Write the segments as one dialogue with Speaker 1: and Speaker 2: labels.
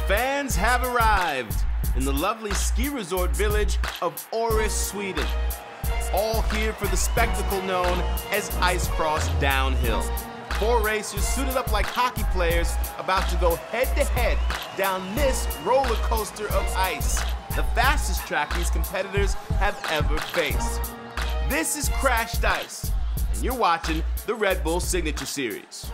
Speaker 1: fans have arrived in the lovely ski resort village of Åre, Sweden. All here for the spectacle known as ice cross downhill. 4 racers suited up like hockey players about to go head-to-head down this roller coaster of ice, the fastest track these competitors have ever faced. This is Crashed Ice, and you're watching the Red Bull Signature Series.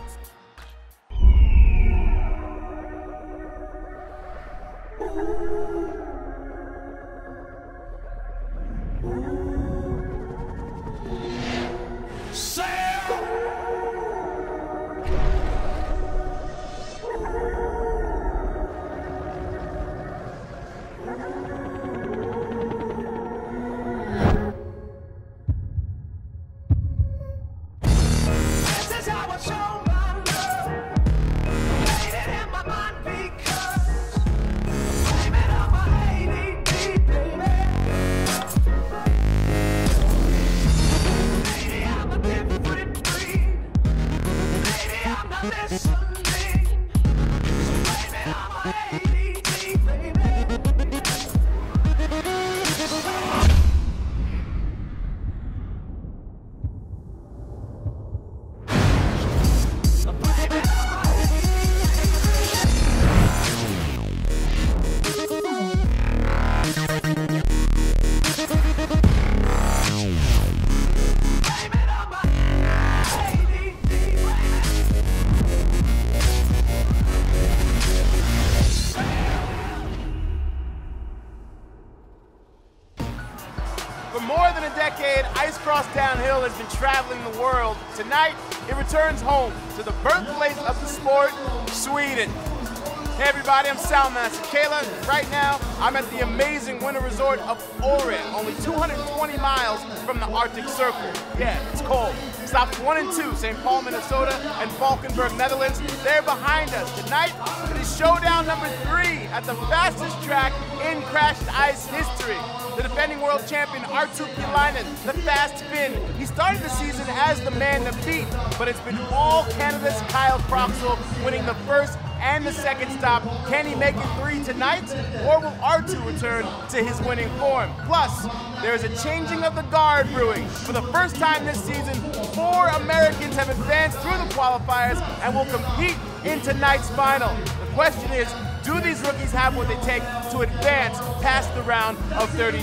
Speaker 1: For more than a decade, ice cross downhill has been traveling the world. Tonight, it returns home to the birthplace of the sport, Sweden. Hey everybody, I'm Soundmaster Kayla. Right now, I'm at the amazing winter resort of Åre, only 220 miles from the Arctic Circle. Yeah, it's cold. Stops 1 and 2, St. Paul, Minnesota, and Valkenburg, Netherlands. They're behind us. Tonight, it is showdown number 3 at the fastest track in crashed ice history. The defending world champion, Åre Sweden, the fast Finn. He started the season as the man to beat, but it's been all Canada's Kyle Croxall winning the first and the second stop. Can he make it 3 tonight, or will Åre return to his winning form? Plus, there's a changing of the guard brewing. For the first time this season, 4 Americans have advanced through the qualifiers and will compete in tonight's final. The question is, do these rookies have what they take to advance past the round of 32?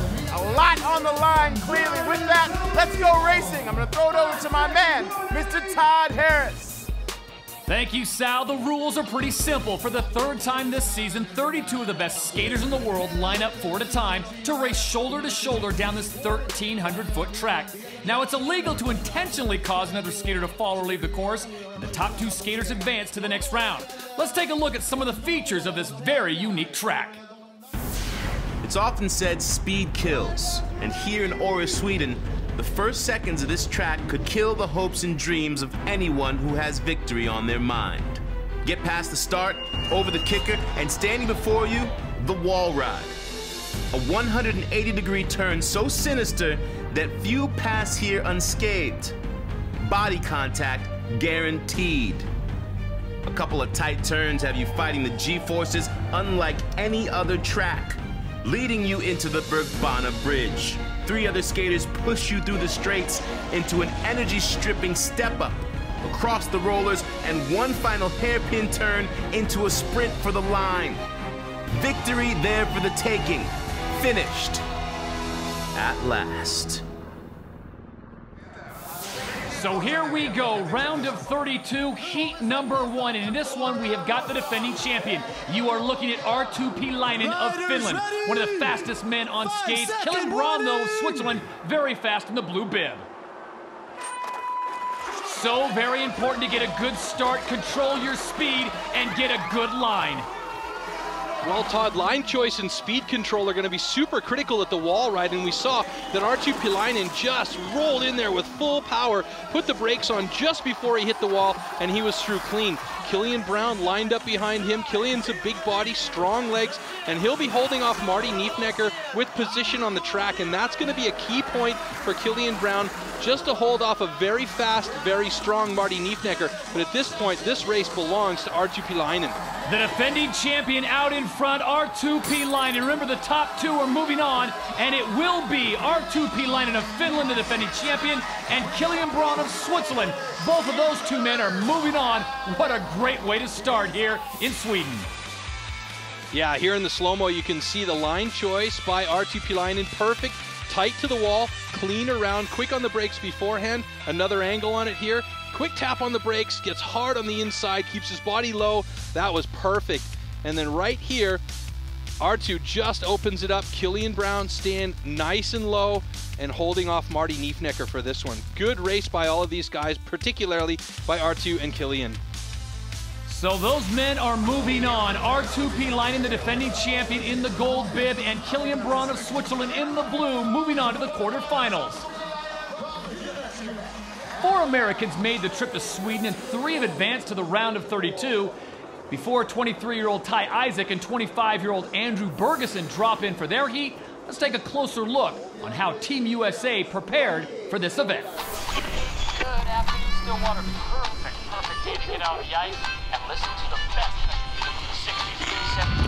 Speaker 1: A lot on the line, clearly. With that, let's go racing. I'm going to throw it over to my man, Mr. Todd Harris.
Speaker 2: Thank you, Sal. The rules are pretty simple. For the 3rd time this season, 32 of the best skaters in the world line up 4 at a time to race shoulder to shoulder down this 1,300-foot track. Now, it's illegal to intentionally cause another skater to fall or leave the course, and the top 2 skaters advance to the next round. Let's take a look at some of the features of this very unique track.
Speaker 1: It's often said speed kills, and here in Åre, Sweden, the first seconds of this track could kill the hopes and dreams of anyone who has victory on their mind. Get past the start, over the kicker, and standing before you, the wall ride. A 180-degree turn so sinister that few pass here unscathed. Body contact guaranteed. A couple of tight turns have you fighting the G-forces unlike any other track, leading you into the Bergbana Bridge. 3 other skaters push you through the straights into an energy-stripping step-up, across the rollers, and one final hairpin turn into a sprint for the line. Victory there for the taking. Finished. At last.
Speaker 2: So here we go, round of 32, heat number 1. And in this one, we have got the defending champion. You are looking at Åre Sweden of Finland, one of the fastest men on skates. Kilian Braun, though, of Switzerland, very fast in the blue bib. So very important to get a good start, control your speed, and get a good line.
Speaker 3: Well, Todd, line choice and speed control are going to be super critical at the wall ride, and we saw that Åre Sweden just rolled in there with full power, put the brakes on just before he hit the wall, and he was through clean. Kilian Braun lined up behind him. Kilian's a big body, strong legs, and he'll be holding off Marty Niefnecker with position on the track, and that's going to be a key point for Kilian Braun, just to hold off a very fast, very strong Marty Niefnecker. But at this point, this race belongs to Åre Sweden.
Speaker 2: The defending champion out in front, R2P Line. And remember, the top two are moving on, and it will be R2P Line of Finland, the defending champion, and Kilian Braun of Switzerland. Both of those two men are moving on. What a great way to start here in Sweden.
Speaker 3: Yeah, here in the slow-mo, you can see the line choice by R2P Line in perfect, tight to the wall, clean around, quick on the brakes beforehand. Another angle on it here. Quick tap on the brakes, gets hard on the inside, keeps his body low. That was perfect. And then right here, R2 just opens it up. Kilian Braun staying nice and low and holding off Marty Niefnecker for this one. Good race by all of these guys, particularly by R2 and Kilian.
Speaker 2: So those men are moving on. R2P Line, the defending champion, in the gold bib, and Kilian Braun of Switzerland in the blue, moving on to the quarterfinals. 4 Americans made the trip to Sweden, and 3 have advanced to the round of 32 before 23-year-old Ty Isaac and 25-year-old Andrew Bergeson drop in for their heat. Let's take a closer look on how Team USA prepared for this event.
Speaker 4: Good afternoon, Stillwater. Perfect day to get out of the ice and listen to the best from the 60s and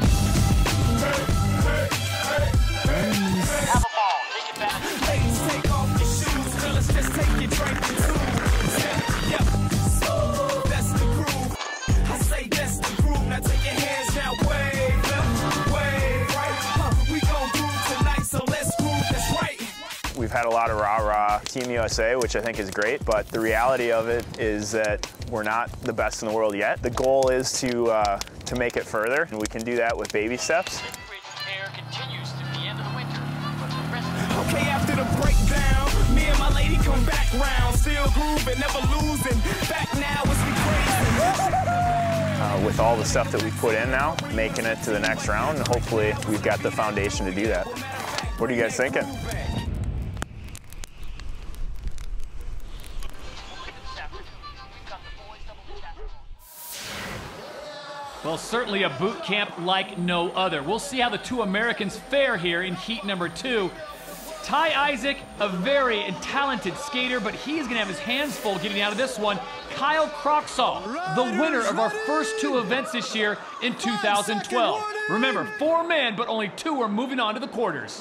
Speaker 4: 70s. Have a ball, take advantage.
Speaker 5: Ladies, take off your shoes, fellas, just take your drink too. Yep, that's the groove. I say that's the groove. Now take your hands now, wave left, wave right. We gon' groove tonight, so let's groove. That's right.
Speaker 6: We've had a lot of rah-rah Team USA, which I think is great, but the reality of it is that we're not the best in the world yet. The goal is to make it further, and we can do that with baby steps.
Speaker 4: Air continues to the end of the winter, but the rest of
Speaker 5: Okay, after the breakdown, me and my lady come back round. Still grooving, never losing. Back now, it's me crazy.
Speaker 6: With all the stuff that we put in now, making it to the next round, and hopefully we've got the foundation to do that. What are you guys thinking?
Speaker 2: Well, certainly a boot camp like no other. We'll see how the 2 Americans fare here in heat number 2. Ty Isaac, a very talented skater, but he's going to have his hands full getting out of this one. Kyle Kroxall, the winner of our first 2 events this year in 2012. Remember, 4 men, but only 2 are moving on to the quarters.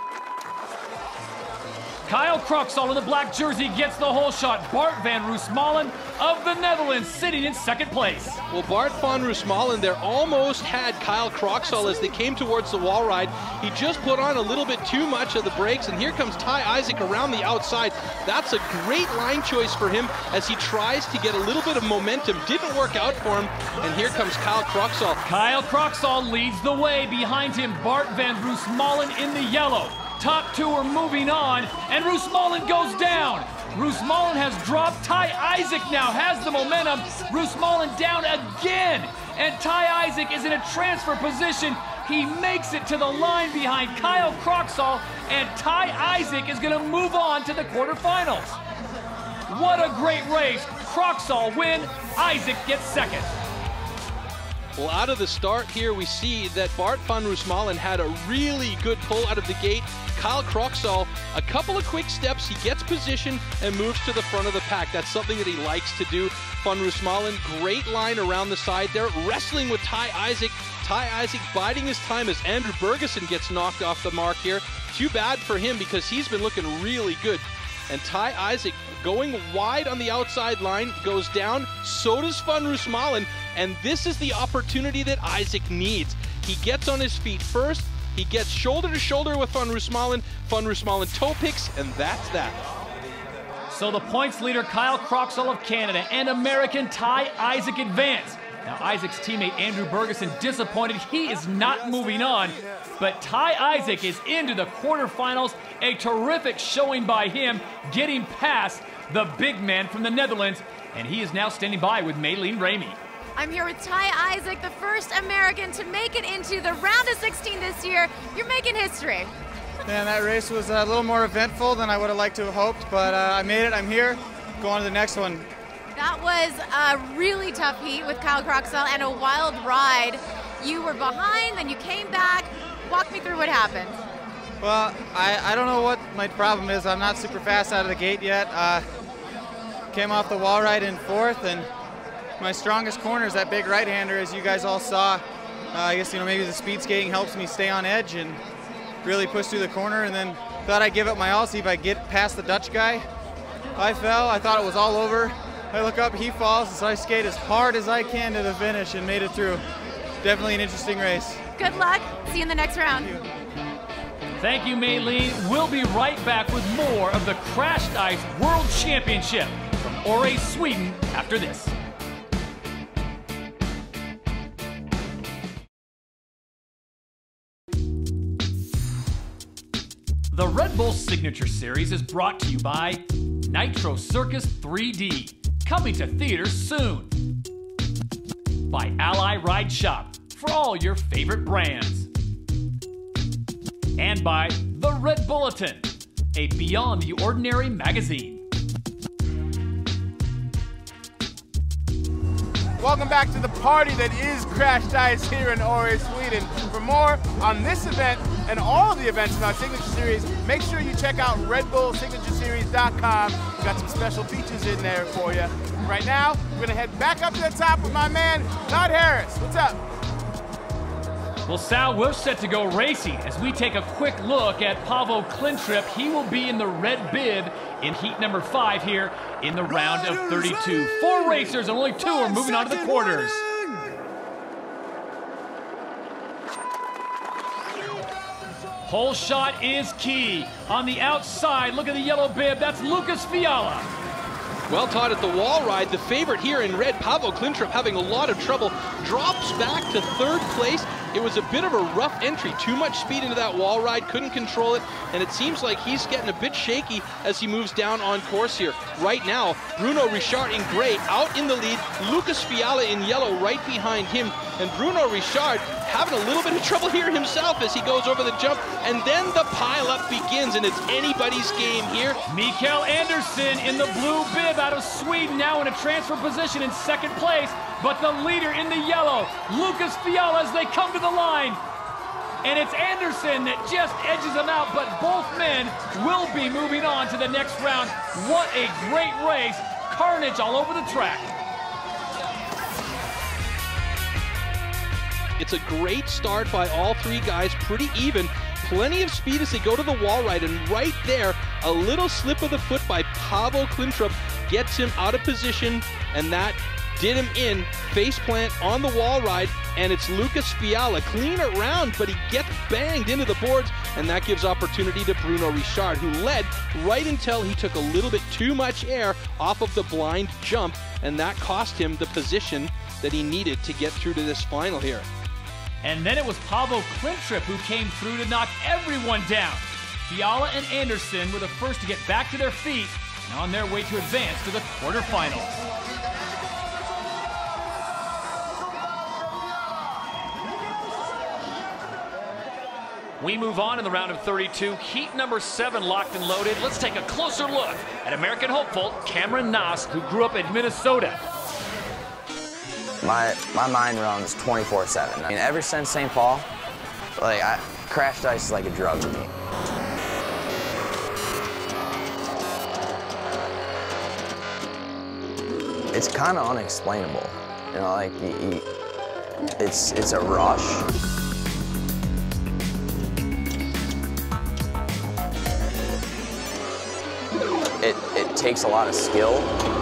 Speaker 2: Kyle Kroxall in the black jersey gets the hole shot. Bart van Roosmalen of the Netherlands sitting in second place.
Speaker 3: Well, Bart van Roosmalen there almost had Kyle Kroxall as they came towards the wall ride. He just put on a little bit too much of the brakes, and here comes Ty Isaac around the outside. That's a great line choice for him as he tries to get a little bit of momentum. Didn't work out for him, and here comes Kyle Kroxall.
Speaker 2: Kyle Kroxall leads the way. Behind him, Bart van Roosmalen in the yellow. Top 2 are moving on, and Roosmalen goes down. Roosmalen has dropped. Ty Isaac now has the momentum. Roosmalen down again, and Ty Isaac is in a transfer position. He makes it to the line behind Kyle Kroxall, and Ty Isaac is going to move on to the quarterfinals. What a great race. Kroxall win, Isaac gets second.
Speaker 3: Well, out of the start here, we see that Bart van Roosmalen had a really good pull out of the gate. Kyle Kroxall, a couple of quick steps, he gets position and moves to the front of the pack. That's something that he likes to do. Van Roosmalen, great line around the side there, wrestling with Ty Isaac. Ty Isaac biding his time as Andrew Bergeson gets knocked off the mark here. Too bad for him because he's been looking really good. And Ty Isaac going wide on the outside line, goes down, so does Van Roosmalen, and this is the opportunity that Isaac needs. He gets on his feet first, he gets shoulder to shoulder with Van Roosmalen toe picks, and that's that.
Speaker 2: So the points leader, Kyle Kroxall of Canada, and American Ty Isaac advance. Now Isaac's teammate Andrew Bergeson disappointed. He is not moving on, but Ty Isaac is into the quarterfinals. A terrific showing by him, getting past the big man from the Netherlands, and he is now standing by with Maylene Ramey.
Speaker 7: I'm here with Ty Isaac, the first American to make it into the round of 16 this year. You're making history.
Speaker 8: Man, that race was a little more eventful than I would have liked to have hoped, but I made it. I'm here. Go on to the next one.
Speaker 7: That was a really tough heat with Kyle Kroxall and a wild ride. You were behind, then you came back. Walk me through what happened.
Speaker 8: Well, I don't know what my problem is. I'm not super fast out of the gate yet. Came off the wall ride in 4th, and My strongest corner is that big right-hander, as you guys all saw. I guess, you know, maybe the speed skating helps me stay on edge and really push through the corner, and then thought I'd give it my all, see if I get past the Dutch guy. I fell, I thought it was all over. I look up, he falls, so I skate as hard as I can to the finish and made it through. Definitely an interesting race.
Speaker 7: Good luck. See you in the next round.
Speaker 2: Thank you, Maylene. We'll be right back with more of the Crashed Ice World Championship from Åre, Sweden after this. The Red Bull Signature Series is brought to you by Nitro Circus 3D, coming to theaters soon. By Ally Ride Shop, for all your favorite brands. And by The Red Bulletin, a Beyond the Ordinary magazine.
Speaker 1: Welcome back to the party that is Crashed Ice here in Åre, Sweden. For more on this event and all the events in our Signature Series, make sure you check out RedBullSignatureSeries.com. We've got some special features in there for you. Right now, we're going to head back up to the top with my man, Todd Harris. What's up?
Speaker 2: Well, Sal, we're set to go racing as we take a quick look at Paavo Klintrip. He will be in the red bib in heat number 5 here in the round of 32. 4 racers and only 2 are moving on to the quarters. Hole shot is key. On the outside, look at the yellow bib. That's Lucas Fiala.
Speaker 3: Well, Todd, at the wall ride, the favorite here in red, Paavo Klintrip, having a lot of trouble, drops back to 3rd place. It was a bit of a rough entry, too much speed into that wall ride, couldn't control it, and it seems like he's getting a bit shaky as he moves down on course here. Right now, Bruno Richard in gray out in the lead, Lucas Fiala in yellow right behind him, and Bruno Richard having a little bit of trouble here himself as he goes over the jump, and then the pile-up begins, and it's anybody's game here.
Speaker 2: Mikael Andersson in the blue bib out of Sweden, now in a transfer position in 2nd place, but the leader in the yellow, Lucas Fiala, as they come to the line. And it's Andersson that just edges him out, but both men will be moving on to the next round. What a great race. Carnage all over the track.
Speaker 3: It's a great start by all 3 guys, pretty even. Plenty of speed as they go to the wall ride, and right there, a little slip of the foot by Paavo Klintrip gets him out of position, and that did him in, face plant on the wall ride, and it's Lucas Fiala. Clean around, but he gets banged into the boards, and that gives opportunity to Bruno Richard, who led right until he took a little bit too much air off of the blind jump, and that cost him the position that he needed to get through to this final here.
Speaker 2: And then it was Paavo Klintrip who came through to knock everyone down. Fiala and Andersson were the first to get back to their feet and on their way to advance to the quarterfinals. We move on in the round of 32. Heat number 7 locked and loaded. Let's take a closer look at American hopeful Cameron Naas, who grew up in Minnesota.
Speaker 9: My mind runs 24/7. I mean, ever since St. Paul, like, Crashed Ice is like a drug to me. It's kind of unexplainable, you know, like, it's a rush. It takes a lot of skill.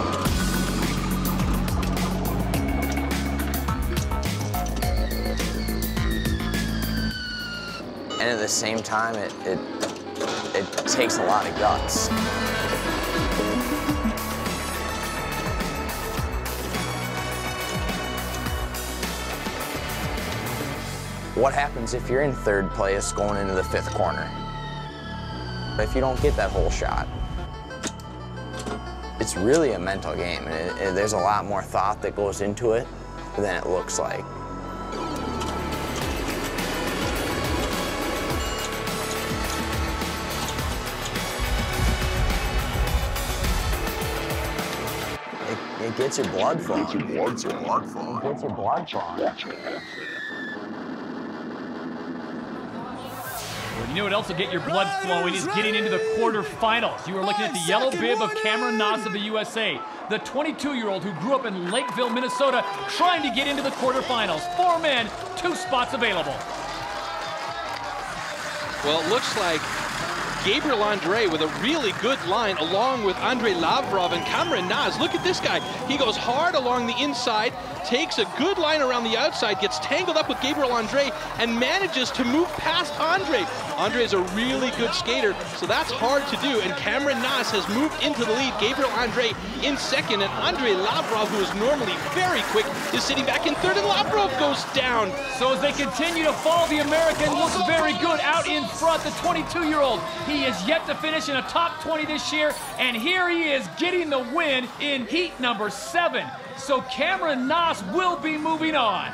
Speaker 9: And at the same time, it takes a lot of guts. What happens if you're in 3rd place going into the 5th corner? If you don't get that whole shot, it's really a mental game, and there's a lot more thought that goes into it than it looks like. It gets your blood flowing. It gets your blood flowing. It gets your blood flowing.
Speaker 2: Well, you know what else will get your blood flowing is getting into the quarterfinals. You are looking at the yellow bib of Cameron Naas of the USA. the 22-year-old who grew up in Lakeville, Minnesota, trying to get into the quarterfinals. 4 men, 2 spots available.
Speaker 3: Well, it looks like Gabriel Andre with a really good line along with Andrei Lavrov and Cameron Naz. Look at this guy. He goes hard along the inside, takes a good line around the outside, gets tangled up with Gabriel Andre, and manages to move past Andre. Andre is a really good skater, so that's hard to do, and Cameron Naz has moved into the lead. Gabriel Andre in second, and Andrei Lavrov, who is normally very quick, is sitting back in third, and Lavrov goes down.
Speaker 2: So as they continue to fall, the American looks very good out in front, the 22-year-old. He is yet to finish in a top 20 this year, and here he is getting the win in heat number 7. So Cameron Naz will be moving on.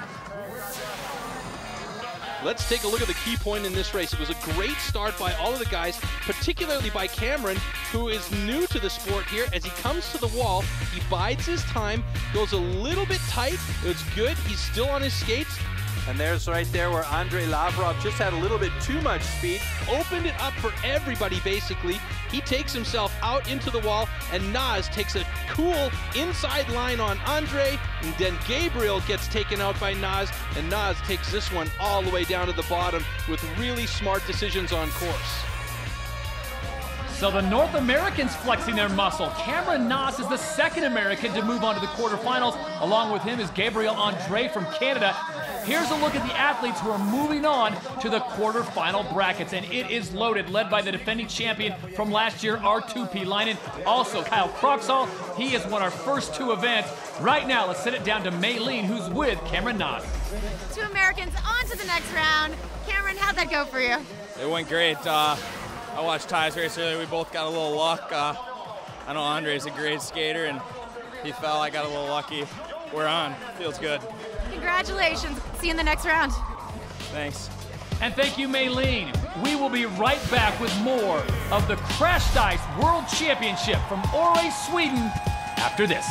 Speaker 3: Let's take a look at the key point in this race. It was a great start by all of the guys, particularly by Cameron, who is new to the sport here. As he comes to the wall, he bides his time, goes a little bit tight. It's good. He's still on his skates.
Speaker 10: And there's right there where Andrei Lavrov just had a little bit too much speed.
Speaker 3: Opened it up for everybody, basically. He takes himself out into the wall, and Naz takes a cool inside line on Andre, and then Gabriel gets taken out by Naz, and Naz takes this one all the way down to the bottom with really smart decisions on course.
Speaker 2: So the North Americans flexing their muscle. Cameron Naz is the second American to move on to the quarterfinals. Along with him is Gabriel Andre from Canada. Here's a look at the athletes who are moving on to the quarterfinal brackets, and it is loaded, led by the defending champion from last year, Arttu Pilainen. Also, Kyle Kroxall. He has won our first 2 events. Right now, let's set it down to Maylene, who's with Cameron Naz.
Speaker 7: 2 Americans on to the next round. Cameron, how'd that go for you?
Speaker 11: It went great. I watched Ty's race earlier. We both got a little luck. I know Andre's a great skater, and he fell. I got a little lucky. We're on. Feels good.
Speaker 7: Congratulations. See you in the next round.
Speaker 11: Thanks.
Speaker 2: And thank you, Maylene. We will be right back with more of the Crashed Ice World Championship from Åre, Sweden, after this.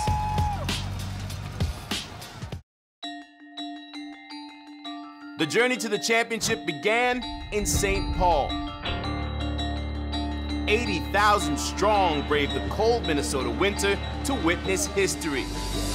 Speaker 1: The journey to the championship began in St. Paul. 80,000 strong braved the cold Minnesota winter to witness history.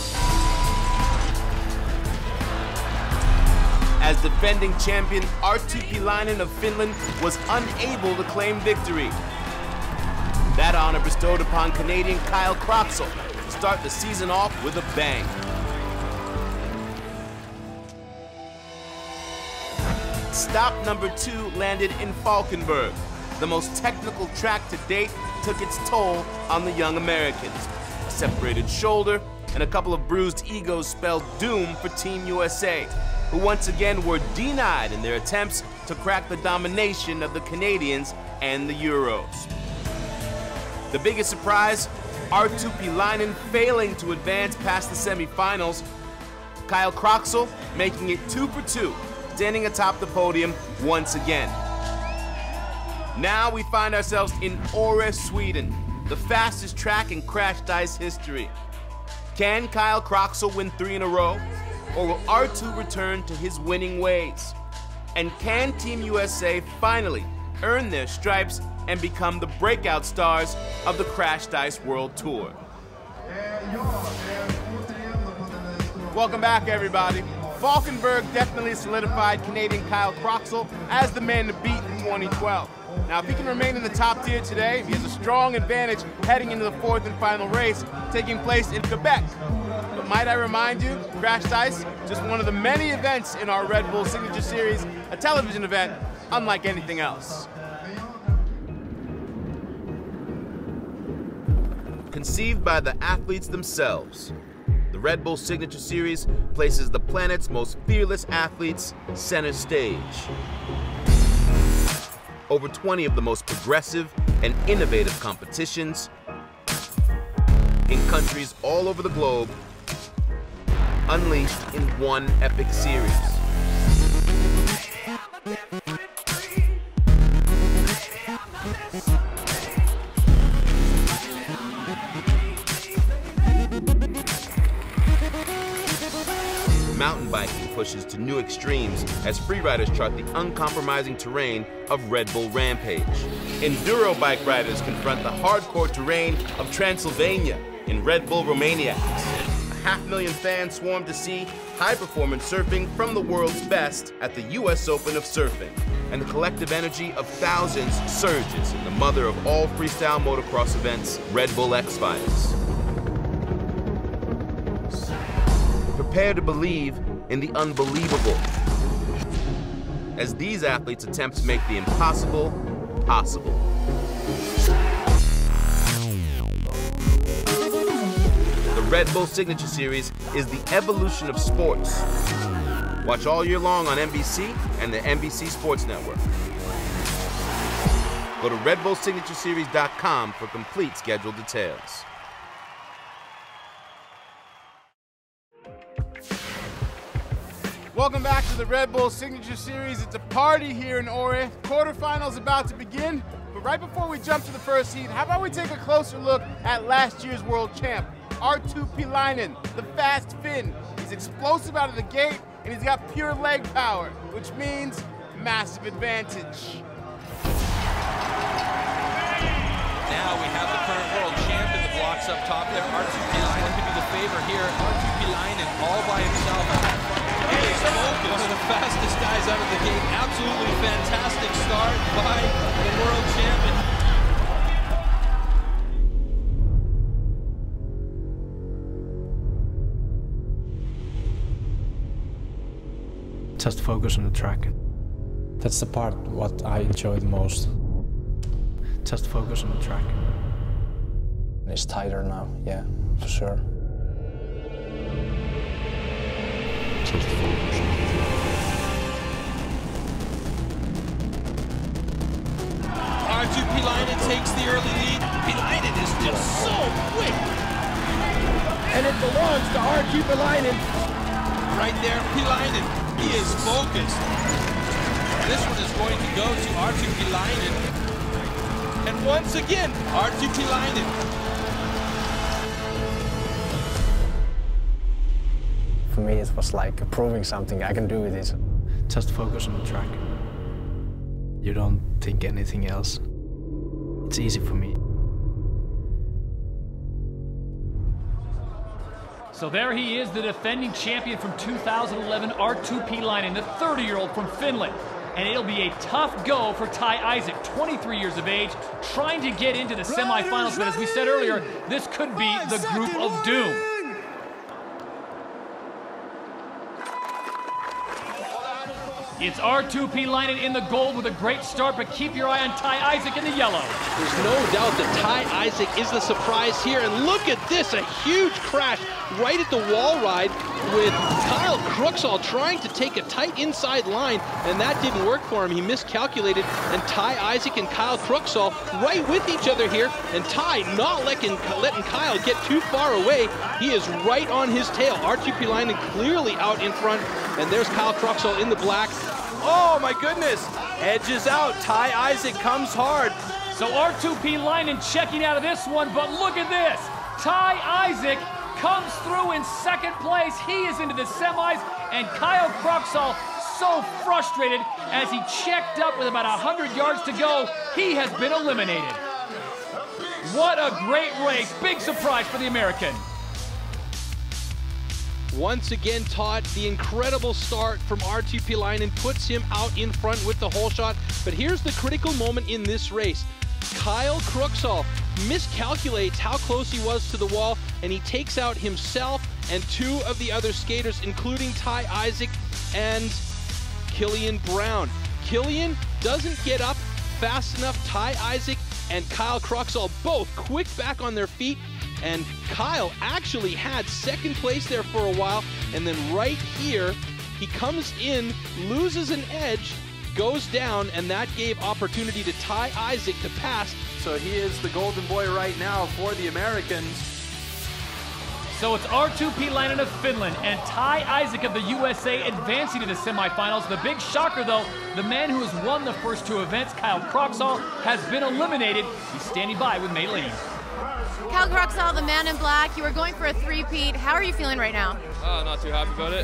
Speaker 1: As defending champion, Arttu Pilainen of Finland was unable to claim victory. That honor bestowed upon Canadian Kyle Kroxall to start the season off with a bang. Stop number 2 landed in Falkenberg. The most technical track to date took its toll on the young Americans. A separated shoulder and a couple of bruised egos spelled doom for Team USA, who once again were denied in their attempts to crack the domination of the Canadians and the Euros. The biggest surprise, Arttu Pilainen failing to advance past the semifinals. Kyle Kroxall making it 2 for 2, standing atop the podium once again. Now we find ourselves in Åre, Sweden, the fastest track in Crashed Ice history. Can Kyle Kroxall win 3 in a row? Or will Arttu return to his winning ways? And can Team USA finally earn their stripes and become the breakout stars of the Crashed Ice World Tour? Welcome back, everybody. Falkenberg definitely solidified Canadian Kyle Kroxall as the man to beat in 2012. Now, if he can remain in the top tier today, he has a strong advantage heading into the 4th and final race, taking place in Quebec. But might I remind you, Crashed Ice, just one of the many events in our Red Bull Signature Series, a television event unlike anything else. Conceived by the athletes themselves, the Red Bull Signature Series places the planet's most fearless athletes center stage. Over 20 of the most progressive and innovative competitions in countries all over the globe, unleashed in one epic series. Mountain biking pushes to new extremes as freeriders chart the uncompromising terrain of Red Bull Rampage. Enduro bike riders confront the hardcore terrain of Transylvania. in Red Bull Romaniacs. 500,000 fans swarmed to see high-performance surfing from the world's best at the US Open of Surfing, and the collective energy of thousands surges in the mother of all freestyle motocross events, Red Bull X Finals. Prepare to believe in the unbelievable, as these athletes attempt to make the impossible possible. The Red Bull Signature Series is the evolution of sports. Watch all year long on NBC and the NBC Sports Network. Go to RedBullSignatureSeries.com for complete schedule details. Welcome back to the Red Bull Signature Series. It's a party here in Åre. Quarterfinals about to begin, but right before we jump to the first heat, how about we take a closer look at last year's world champ, Arttu Pilainen, the fast Finn. He's explosive out of the gate, and he's got pure leg power, which means massive advantage.
Speaker 3: Now we have the current world champ in the blocks up top there. Arttu Pilainen could be the favorite here. Arttu Pilainen all by himself out in front. He is one of the fastest guys out of the gate. Absolutely fantastic start by the world champion.
Speaker 12: Just focus on the track. That's the part what I enjoy the most. Just focus on the track.
Speaker 9: It's tighter now, yeah, for sure. Just focus.
Speaker 3: Arttu Pilainen takes the early lead. Pilainen is just so quick.
Speaker 5: And it belongs to Arttu Pilainen.
Speaker 3: Right there, Pilainen. He is focused. This one is going to go to Arttu Pilainen. And once again, Arttu Pilainen.
Speaker 12: For me, it was like proving something I can do with it. Just focus on the track. You don't think anything else. It's easy for me.
Speaker 2: So there he is, the defending champion from 2011, Arttu Pilainen, the 30-year-old from Finland. And it'll be a tough go for Ty Isaac, 23 years of age, trying to get into the semifinals. But as we said earlier, this could be the group of doom. It's Arttu Pilainen in the gold with a great start, but keep your eye on Ty Isaac in the yellow.
Speaker 3: There's no doubt that Ty Isaac is the surprise here. And look at this, a huge crash right at the wall ride with Kyle Crooksall trying to take a tight inside line, and that didn't work for him. He miscalculated, and Ty Isaac and Kyle Crooksall right with each other here, and Ty not letting Kyle get too far away. He is right on his tail. Arttu Pilainen clearly out in front, and there's Kyle Crooksall in the black.
Speaker 10: Oh my goodness, edges out. Ty Isaac comes hard.
Speaker 2: So Arttu Pilainen checking out of this one, but look at this. Ty Isaac comes through in second place. He is into the semis, and Kyle Crooksall so frustrated as he checked up with about 100 yards to go. He has been eliminated. What a great race. Big surprise for the American.
Speaker 3: Once again, Todd, the incredible start from Arttu Pilainen puts him out in front with the hole shot. But here's the critical moment in this race. Kyle Crooksall miscalculates how close he was to the wall, and he takes out himself and two of the other skaters, including Ty Isaac and Killian Brown. Killian doesn't get up fast enough. Ty Isaac and Kyle Crooksall both quick back on their feet, and Kyle actually had second place there for a while, and then right here, he comes in, loses an edge, goes down, and that gave opportunity to Ty Isaac to pass.
Speaker 10: So he is the golden boy right now for the Americans.
Speaker 2: So it's Arttu Pilainen of Finland and Ty Isaac of the USA advancing to the semifinals. The big shocker, though, the man who has won the first two events, Kyle Crooksall, has been eliminated. He's standing by with Maylene.
Speaker 7: Kyle Crooksall, the man in black, you were going for a three-peat. How are you feeling right now?
Speaker 13: Not too happy about it.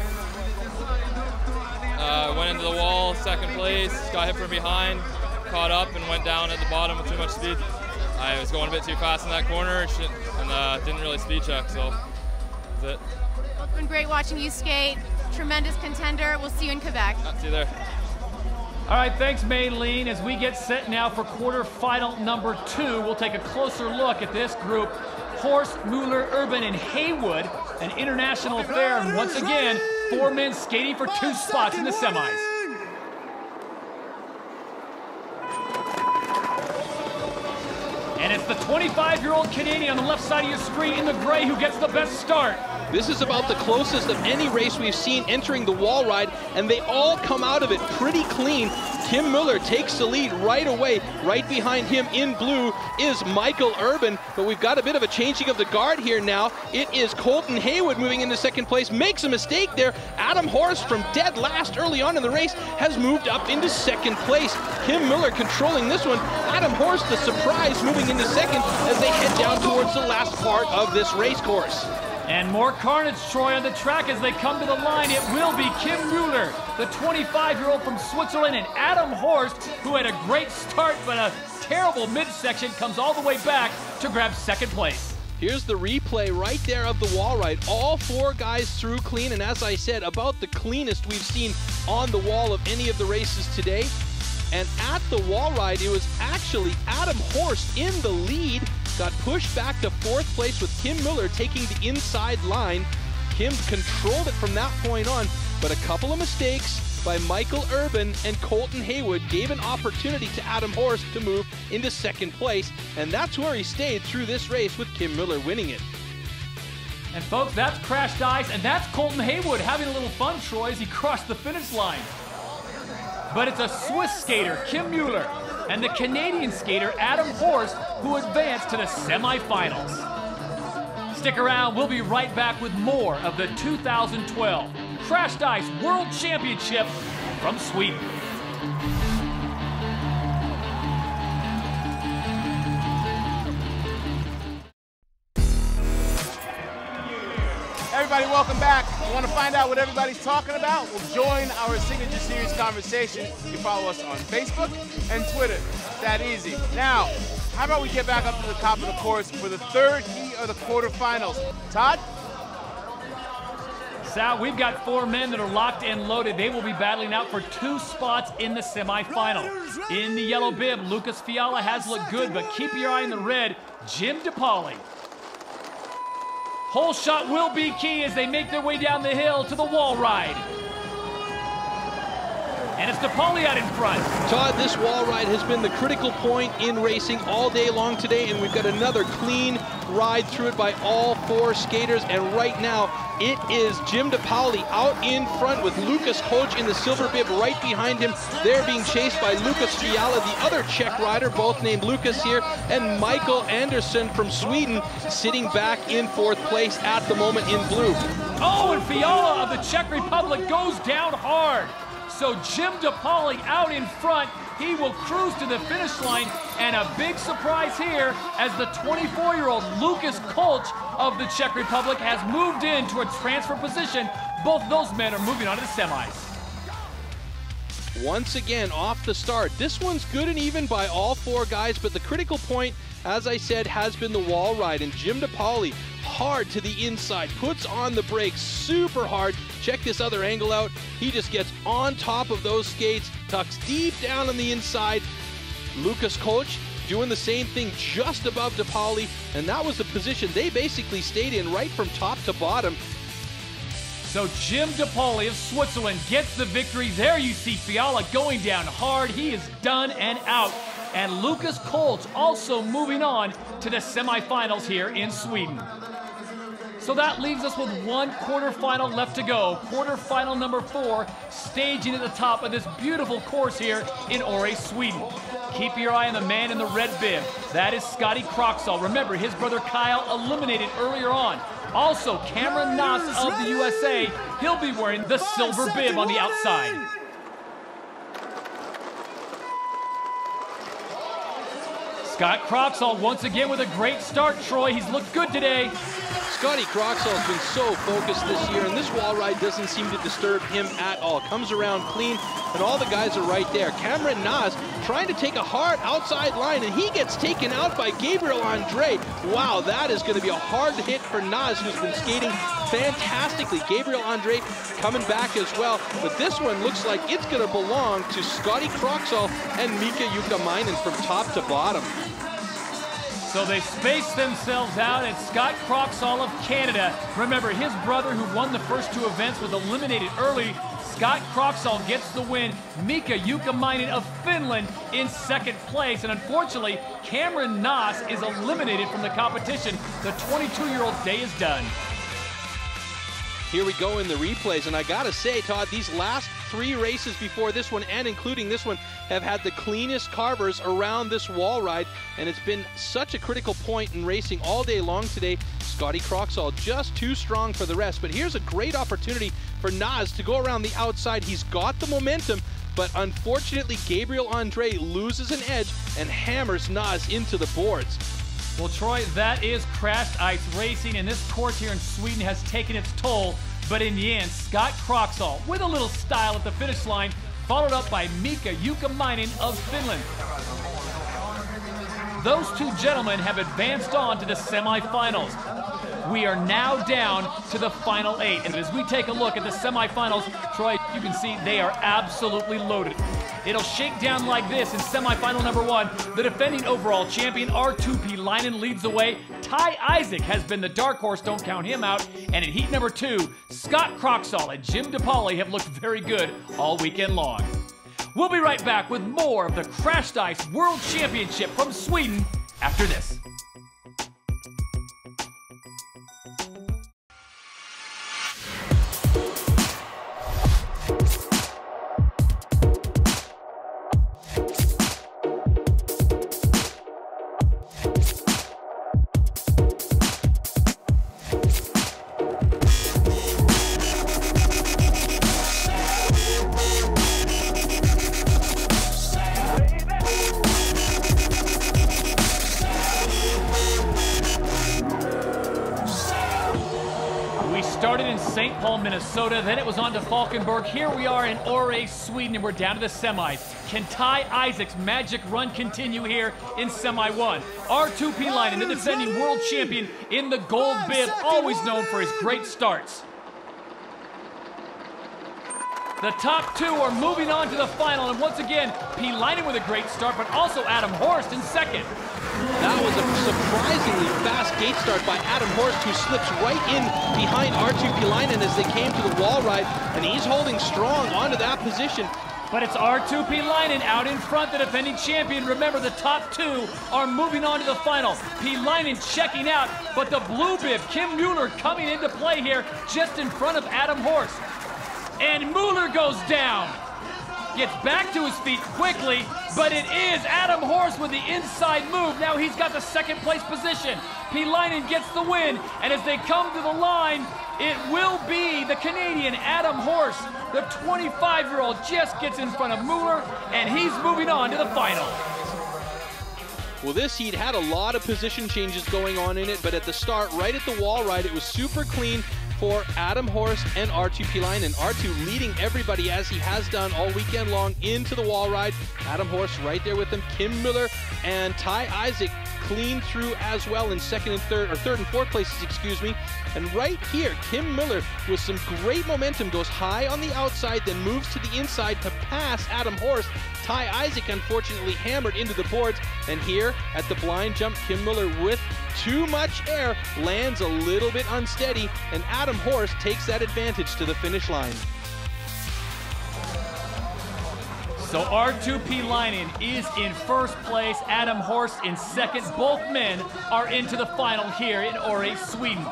Speaker 13: Went into the wall, second place, got hit from behind, caught up and went down at the bottom with too much speed.
Speaker 11: I was going a bit too fast in that corner and didn't really speed check, so that's it.
Speaker 7: Well, it's been great watching you skate. Tremendous contender. We'll see you in Quebec.
Speaker 11: See you there.
Speaker 2: All right, thanks, Maylene. As we get set now for quarterfinal number 2, we'll take a closer look at this group. Horst, Mueller, Urban, and Haywood, an international affair. And once again, 4 men skating for 2 spots in the semis. And it's the 25-year-old Canadian on the left side of your screen in the gray who gets the best start.
Speaker 3: This is about the closest of any race we've seen entering the wall ride, and they all come out of it pretty clean. Kim Mueller takes the lead right away. Right behind him in blue is Michael Urban, but we've got a bit of a changing of the guard here now. It is Colton Haywood moving into second place, makes a mistake there. Adam Horst from dead last early on in the race has moved up into second place. Kim Mueller controlling this one. Adam Horst, the surprise, moving into second as they head down towards the last part of this race course.
Speaker 2: And more carnage, Troy, on the track as they come to the line. It will be Kim Mueller, the 25-year-old from Switzerland, and Adam Horst, who had a great start but a terrible midsection, comes all the way back to grab second place.
Speaker 3: Here's the replay right there of the wall ride. All 4 guys through clean, and as I said, about the cleanest we've seen on the wall of any of the races today. And at the wall ride, it was actually Adam Horst in the lead, got pushed back to 4th place with Kim Mueller taking the inside line. Kim controlled it from that point on, but a couple of mistakes by Michael Urban and Colton Haywood gave an opportunity to Adam Horst to move into second place, and that's where he stayed through this race with Kim Mueller winning it.
Speaker 2: And folks, that's Crashed Ice, and that's Colton Haywood having a little fun, Troy, as he crossed the finish line. But it's a Swiss skater, Kim Mueller, and the Canadian skater, Adam Horst, who advanced to the semifinals. Stick around, we'll be right back with more of the 2012 Crashed Ice World Championship from Sweden.
Speaker 1: Everybody, welcome back. You want to find out what everybody's talking about? Well, join our Signature Series conversation. You follow us on Facebook and Twitter. It's that easy. Now, how about we get back up to the top of the course for the 3rd heat of the quarterfinals. Todd?
Speaker 2: Sal, we've got 4 men that are locked and loaded. They will be battling out for 2 spots in the semifinal. In the yellow bib, Lucas Fiala has looked good, but keep your eye on the red, Jim DePauli. Hole shot will be key as they make their way down the hill to the wall ride. And it's DePauli out in front.
Speaker 3: Todd, this wall ride has been the critical point in racing all day long today, and we've got another clean ride through it by all 4 skaters, and right now it is Jim DePauli out in front with Lucas Koch in the silver bib right behind him. They're being chased by Lucas Fiala, the other Czech rider, both named Lucas here, and Michael Andersson from Sweden sitting back in 4th place at the moment in blue.
Speaker 2: Oh, and Fiala of the Czech Republic goes down hard. So Jim DePauli out in front. He will cruise to the finish line, and a big surprise here as the 24-year-old Lucas Koch of the Czech Republic has moved into a transfer position. Both those men are moving on to the semis.
Speaker 3: Once again, off the start. This one's good and even by all 4 guys, but the critical point, as I said, has been the wall ride, and Jim DePauli hard to the inside, puts on the brakes super hard. Check this other angle out. He just gets on top of those skates, tucks deep down on the inside. Lucas Koch doing the same thing just above DePauli, and that was the position they basically stayed in right from top to bottom.
Speaker 2: So Jim DePauli of Switzerland gets the victory. There you see Fiala going down hard. He is done and out. And Lucas Koch also moving on to the semifinals here in Sweden. So that leaves us with 1 quarterfinal left to go. Quarterfinal number 4, staging at the top of this beautiful course here in Åre, Sweden. Keep your eye on the man in the red bib. That is Scotty Croxall. Remember, his brother Kyle eliminated earlier on. Also, Cameron Noss of the USA. He'll be wearing the silver bib on the outside. Scott Croxall once again with a great start, Troy. He's looked good today.
Speaker 3: Scotty Croxall's been so focused this year, and this wall ride doesn't seem to disturb him at all. Comes around clean, and all the guys are right there. Cameron Nas trying to take a hard outside line, and he gets taken out by Gabriel Andre. Wow, that is going to be a hard hit for Nas, who's been skating fantastically. Gabriel Andre coming back as well, but this one looks like it's going to belong to Scotty Croxall and Mika Jukamainen from top to bottom.
Speaker 2: So they space themselves out, and Scott Croxall of Canada, remember his brother who won the first two events was eliminated early. Scott Croxall gets the win. Mika Jukamainen of Finland in second place, and unfortunately Cameron Nas is eliminated from the competition. The 22-year-old day is done.
Speaker 3: Here we go in the replays, and I gotta say, Todd, these last three races before this one, and including this one, have had the cleanest carvers around this wall ride, and it's been such a critical point in racing all day long today. Scotty Croxall just too strong for the rest, but here's a great opportunity for Nas to go around the outside. He's got the momentum, but unfortunately Gabriel Andre loses an edge and hammers Nas into the boards.
Speaker 2: Well, Troy, that is crashed ice racing, and this course here in Sweden has taken its toll. But in the end, Scott Croxall, with a little style at the finish line, followed up by Mika Jukamainen of Finland. Those two gentlemen have advanced on to the semifinals. We are now down to the final 8. And as we take a look at the semifinals, Troy, you can see they are absolutely loaded. It'll shake down like this in semifinal number 1. The defending overall champion, R2P Leinen, leads the way. Ty Isaac has been the dark horse, don't count him out. And in heat number 2, Scott Croxall and Jim DePauli have looked very good all weekend long. We'll be right back with more of the Crashed Ice World Championship from Sweden after this. Started in St. Paul, Minnesota, then it was on to Falkenberg. Here we are in Åre, Sweden, and we're down to the semis. Can Ty Isaac's magic run continue here in semi 1? R2P Leinen, the defending world champion in the gold bib, always known for his great starts. The top two are moving on to the final, and once again, P. Leinen with a great start, but also Adam Horst in second.
Speaker 3: That was a surprisingly fast gate start by Adam Horst, who slips right in behind R2P Leinen as they came to the wall ride, and he's holding strong onto that position.
Speaker 2: But it's R2P Leinen out in front, the defending champion. Remember, the top two are moving on to the final. P. Leinen checking out, but the blue bib, Kim Mueller, coming into play here just in front of Adam Horst. And Mueller goes down. Gets back to his feet quickly, but it is Adam Horst with the inside move. Now he's got the second place position. P. Leinen gets the win, and as they come to the line, it will be the Canadian Adam Horst. The 25-year-old just gets in front of Mueller, and he's moving on to the final.
Speaker 3: Well, this heat had a lot of position changes going on in it, but at the start, right at the wall ride, it was super clean for Adam Horst and R2P Leinen. R2 leading everybody as he has done all weekend long into the wall ride. Adam Horst right there with them. Kim Mueller and Ty Isaac clean through as well in third and fourth places, excuse me. And right here, Kim Mueller with some great momentum goes high on the outside, then moves to the inside to pass Adam Horst. Ty Isaac unfortunately hammered into the boards, and here at the blind jump, Kim Mueller with too much air lands a little bit unsteady, and Adam Horst takes that advantage to the finish line.
Speaker 2: So R2P Leinen is in first place, Adam Horst in second. Both men are into the final here in Åre, Sweden.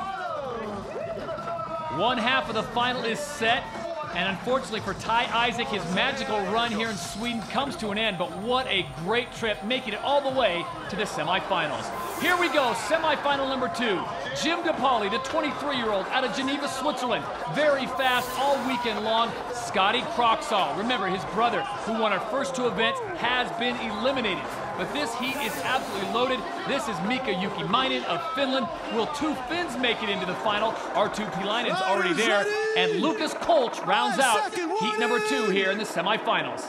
Speaker 2: One half of the final is set, and unfortunately for Ty Isaac, his magical run here in Sweden comes to an end, but what a great trip, making it all the way to the semifinals. Here we go, semifinal number 2. Jim DePauli, the 23-year-old out of Geneva, Switzerland. Very fast all weekend long. Scotty Croxall, remember his brother, who won our first two events, has been eliminated. but this heat is absolutely loaded. This is Mika Jukimainen of Finland. Will 2 Finns make it into the final? Arttu Pilainen's already there, and Lucas Kolch rounds out heat number 2 here in the semifinals.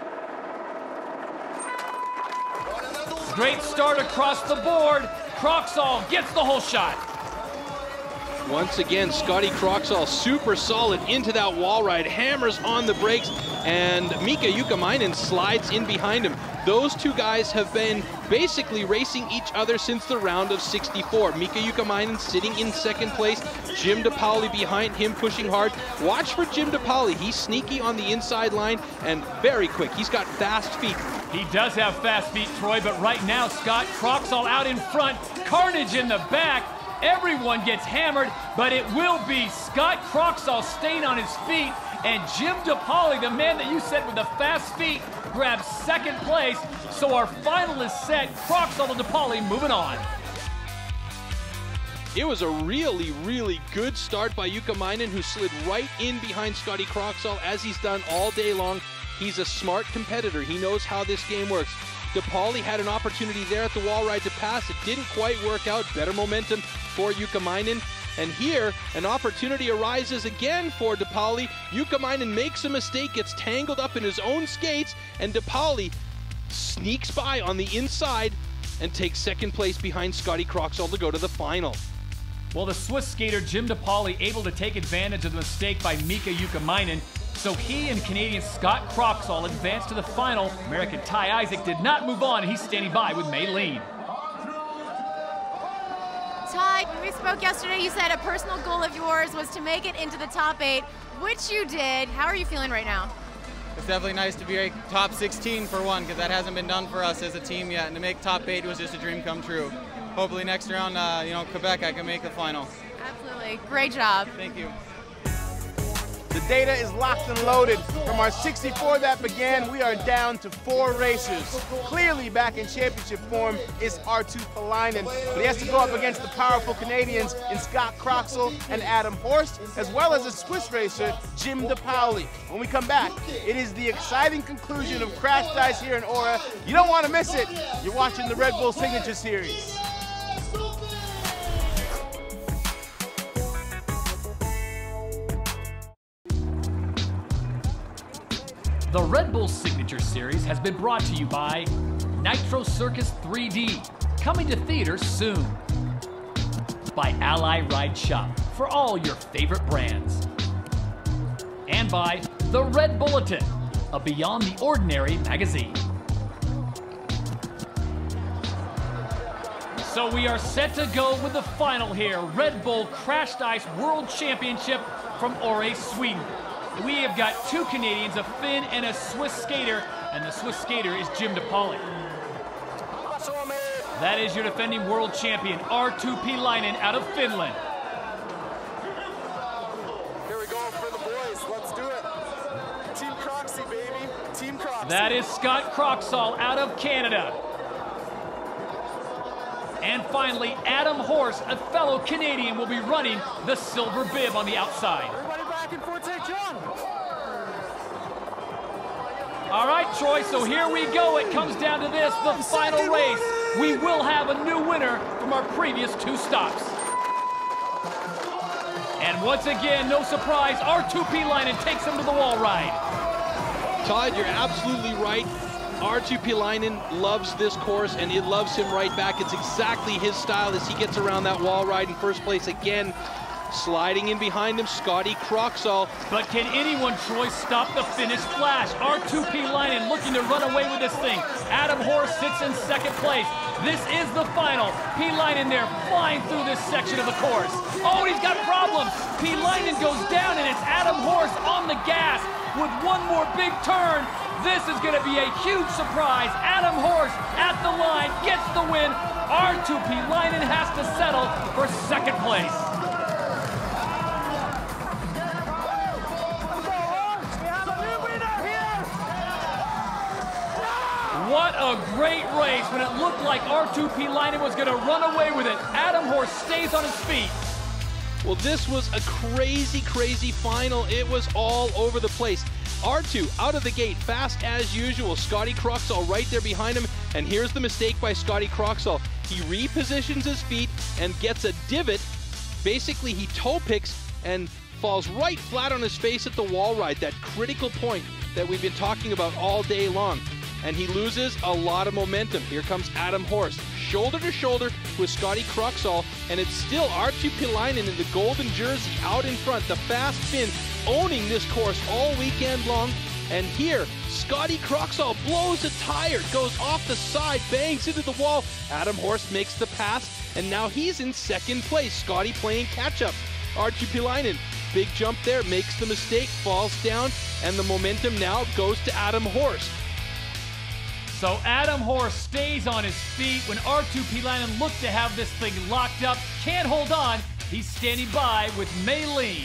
Speaker 2: Great start across the board. Kroxall gets the whole shot.
Speaker 3: Once again, Scotty Kroxall super solid into that wall ride, hammers on the brakes, and Mika Jukimainen slides in behind him. Those 2 guys have been basically racing each other since the round of 64. Mika Jukimainen sitting in 2nd place, Jim DePauli behind him pushing hard. Watch for Jim DePauli. He's sneaky on the inside line and very quick. He's got fast feet.
Speaker 2: He does have fast feet, Troy, but right now Scott Kroxall out in front, carnage in the back. Everyone gets hammered, but it will be Scott Kroxall staying on his feet, and Jim DePauli, the man that you said with the fast feet, grabs 2nd place. So our final is set. Kroxall and DePauli moving on.
Speaker 3: It was a really, really good start by Jukimainen, who slid right in behind Scotty Kroxall as he's done all day long. He's a smart competitor. He knows how this game works. DePauli had an opportunity there at the wall ride to pass. It didn't quite work out. Better momentum for Jukimainen. And here, an opportunity arises again for DePauli. Jukimainen makes a mistake, gets tangled up in his own skates, and DePauli sneaks by on the inside and takes 2nd place behind Scotty Kroxall to go to the final.
Speaker 2: Well, the Swiss skater Jim DePauli able to take advantage of the mistake by Mika Jukimainen. So he and Canadian Scott Kroxall advanced to the final. American Ty Isaac did not move on. He's standing by with Maylene.
Speaker 7: Ty, when we spoke yesterday, you said a personal goal of yours was to make it into the top 8, which you did. How are you feeling right now?
Speaker 8: It's definitely nice to be top 16 for one, because that hasn't been done for us as a team yet, and to make top 8 was just a dream come true. Hopefully next round, Quebec, I can make the final.
Speaker 7: Absolutely. Great job.
Speaker 8: Thank you.
Speaker 1: The data is locked and loaded. From our 64 that began, we are down to 4 racers. Clearly back in championship form is Arttu Pilainen, but he has to go up against the powerful Canadians in Scott Kroxall and Adam Horst, as well as a Swiss racer, Jim DePauli. When we come back, it is the exciting conclusion of Crash Dice here in Åre. You don't want to miss it. You're watching the Red Bull Signature Series.
Speaker 2: The Red Bull Signature Series has been brought to you by Nitro Circus 3D, coming to theaters soon. By Ally Ride Shop, for all your favorite brands. And by The Red Bulletin, a Beyond the Ordinary magazine. So we are set to go with the final here. Red Bull Crash Dice World Championship from Åre, Sweden. We have got 2 Canadians, a Finn and a Swiss skater, and the Swiss skater is Jim DePauli. That is your defending world champion, Arttu Pilainen out of Finland.
Speaker 13: Here we go for the boys. Let's do it. Team Croxy, baby. Team Croxy.
Speaker 2: That is Scott Kroxall out of Canada. And finally, Adam Horst, a fellow Canadian, will be running the silver bib on the outside.
Speaker 13: Everybody back and forth, take John.
Speaker 2: All right, Troy, so here we go. It comes down to this, the final race. We will have a new winner from our previous 2 stops. And once again, no surprise, Arttu Pilainen takes him to the wall ride.
Speaker 3: Todd, you're absolutely right. Arttu Pilainen loves this course, and it loves him right back. It's exactly his style as he gets around that wall ride in first place again. Sliding in behind him, Scotty Kroxall.
Speaker 2: But can anyone, Troy, stop the Finnish flash? Arttu Pilainen looking to run away with this thing. Adam Horst sits in 2nd place. This is the final. Pilainen there flying through this section of the course. Oh, he's got problems. Pilainen goes down, and it's Adam Horst on the gas with one more big turn. This is going to be a huge surprise. Adam Horst at the line gets the win. Arttu Pilainen has to settle for 2nd place. What a great race when it looked like Arttu Pilainen was going to run away with it. Adam Horst stays on his feet.
Speaker 3: Well, this was a crazy, crazy final. It was all over the place. R2 out of the gate, fast as usual. Scotty Croxall right there behind him, and here's the mistake by Scotty Croxall. He repositions his feet and gets a divot. Basically, he toe picks and falls right flat on his face at the wall ride, that critical point that we've been talking about all day long. And he loses a lot of momentum. Here comes Adam Horst, shoulder to shoulder with Scotty Croxall, and it's still Arttu Pilainen in the golden jersey out in front, the fast Finn owning this course all weekend long. And here, Scotty Croxall blows a tire, goes off the side, bangs into the wall. Adam Horst makes the pass, and now he's in second place. Scotty playing catch-up. Arttu Pilainen, big jump there, makes the mistake, falls down, and the momentum now goes to Adam Horst.
Speaker 2: So Adam Horst stays on his feet when Arttu Pilainen looked to have this thing locked up. Can't hold on. He's standing by with Maylene.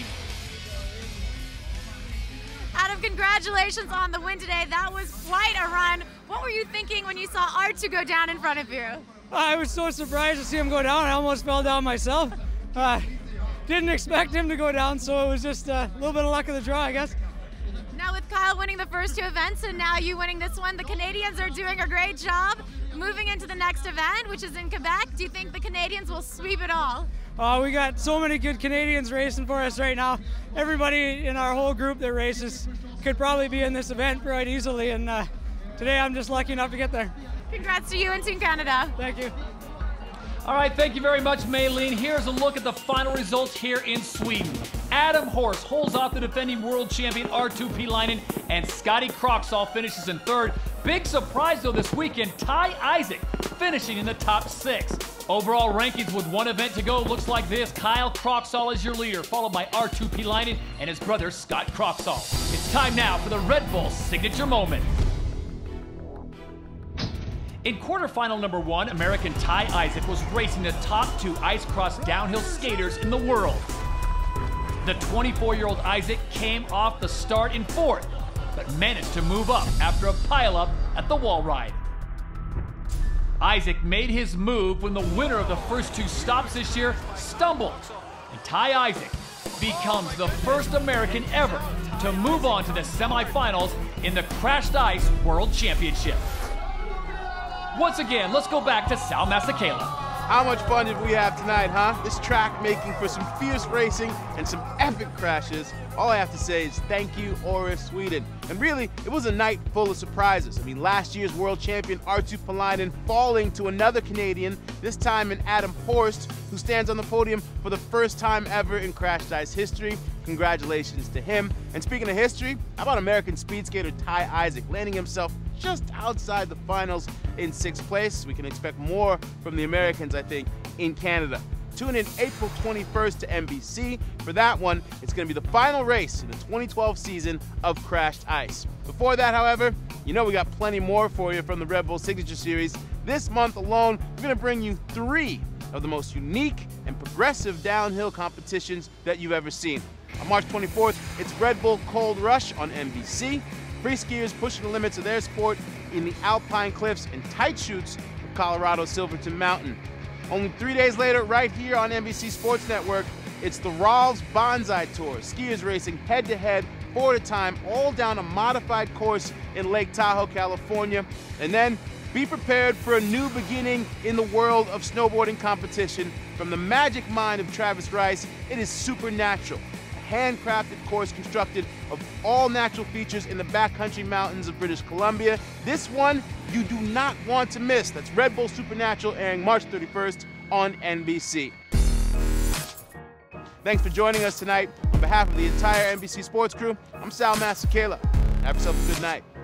Speaker 7: Adam, congratulations on the win today. That was quite a run. What were you thinking when you saw Arttu go down in front of you?
Speaker 14: I was so surprised to see him go down. I almost fell down myself. Didn't expect him to go down, so it was just a little bit of luck of the draw, I guess.
Speaker 7: Now with Kyle winning the first two events and now you winning this one, the Canadians are doing a great job. Moving into the next event, which is in Quebec, do you think the Canadians will sweep it all?
Speaker 14: We got so many good Canadians racing for us right now. Everybody in our whole group that races could probably be in this event quite easily, and today I'm just lucky enough to get there.
Speaker 7: Congrats to you and Team Canada.
Speaker 14: Thank you.
Speaker 2: All right, thank you very much, Maylene. Here's a look at the final results here in Sweden. Adam Horst holds off the defending world champion Arttu Pilainen, and Scotty Croxall finishes in third. Big surprise, though, this weekend, Ty Isaac finishing in the top 6. Overall rankings with one event to go looks like this. Kyle Croxall is your leader, followed by Arttu Pilainen and his brother Scott Croxall. It's time now for the Red Bull signature moment. In quarterfinal number 1, American Ty Isaac was racing the top 2 ice cross downhill skaters in the world. The 24-year-old Isaac came off the start in 4th, but managed to move up after a pileup at the wall ride. Isaac made his move when the winner of the first 2 stops this year stumbled, and Ty Isaac becomes the first American ever to move on to the semifinals in the Crashed Ice World Championship. Once again, let's go back to Sal Masekela.
Speaker 1: How much fun did we have tonight, huh? This track making for some fierce racing and some epic crashes. All I have to say is thank you, Åre Sweden. And really, it was a night full of surprises. I mean, last year's world champion Arttu Pilainen falling to another Canadian, this time in Adam Horst, who stands on the podium for the first time ever in Crashed Ice history. Congratulations to him. And speaking of history, how about American speed skater Ty Isaac landing himself just outside the finals in 6th place. We can expect more from the Americans, I think, in Canada. Tune in April 21st to NBC. For that one, it's going to be the final race in the 2012 season of Crashed Ice. Before that, however, you know we got plenty more for you from the Red Bull Signature Series. This month alone, we're going to bring you 3 of the most unique and progressive downhill competitions that you've ever seen. On March 24th, it's Red Bull Cold Rush on NBC. Free skiers pushing the limits of their sport in the Alpine Cliffs and tight chutes of Colorado's Silverton Mountain. Only 3 days later, right here on NBC Sports Network, it's the Ralls Bonsai Tour. Skiers racing head-to-head, 4 at a time, all down a modified course in Lake Tahoe, California. And then be prepared for a new beginning in the world of snowboarding competition. From the magic mind of Travis Rice, it is Supernatural. Handcrafted course constructed of all natural features in the backcountry mountains of British Columbia. This one you do not want to miss. That's Red Bull Supernatural, airing March 31st on NBC. Thanks for joining us tonight. On behalf of the entire NBC Sports crew, I'm Sal Masekela. Have yourself a good night.